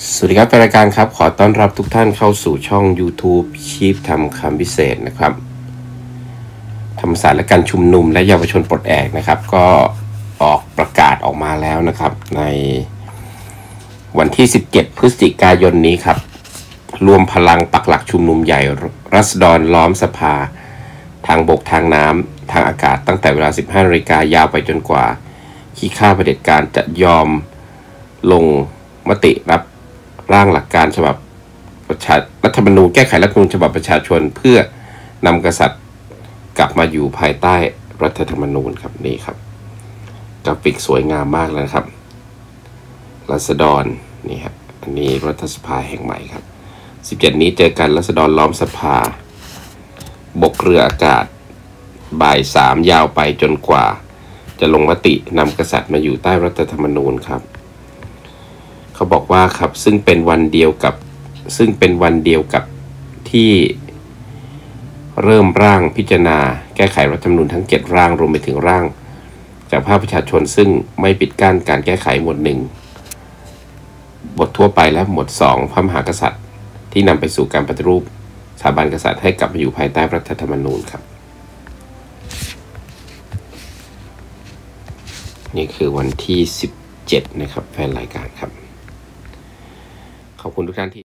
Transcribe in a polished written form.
สวัสดีครับรายการครับขอต้อนรับทุกท่านเข้าสู่ช่อง YouTube ชีพทำคำพิเศษนะครับธรรมศาสตร์และการชุมนุมและเยาวชนปลดแอกนะครับก็ออกประกาศออกมาแล้วนะครับในวันที่17พฤศจิกายนนี้ครับรวมพลังปักหลักชุมนุมใหญ่รัษฎรล้อมสภาทางบกทางน้ำทางอากาศตั้งแต่เวลา 15 นาฬิกายาวไปจนกว่าขี้ข้าเผด็จการจะยอมลงมติรับร่างหลักการฉบับรัฐธรรมนูญแก้ไขรัฐธรรมนูญฉบับประชาชนเพื่อนำกษัตริย์กลับมาอยู่ภายใต้รัฐธรรมนูญครับนี่ครับกราฟิกสวยงามมากเลยครับราษฎรนี่ครับอันนี้รัฐสภาแห่งใหม่ครับ17นี้เจอกันราษฎรล้อมสภาบกเรืออากาศบ่าย3ยาวไปจนกว่าจะลงมตินำกษัตริย์มาอยู่ใต้รัฐธรรมนูญครับเขาบอกว่าครับซึ่งเป็นวันเดียวกับที่เริ่มร่างพิจารณาแก้ไขรัฐธรรมนูญทั้ง7ร่างรวมไปถึงร่างจากภาคประชาชนซึ่งไม่ปิดกั้นการแก้ไขหมวด1บททั่วไปและหมวด2พระมหากษัตริย์ที่นำไปสู่การปฏิรูปสถาบันกษัตริย์ให้กลับมาอยู่ภายใต้รัฐธรรมนูญครับนี่คือวันที่17นะครับแฟนรายการครับขอบคุณทุกท่านที่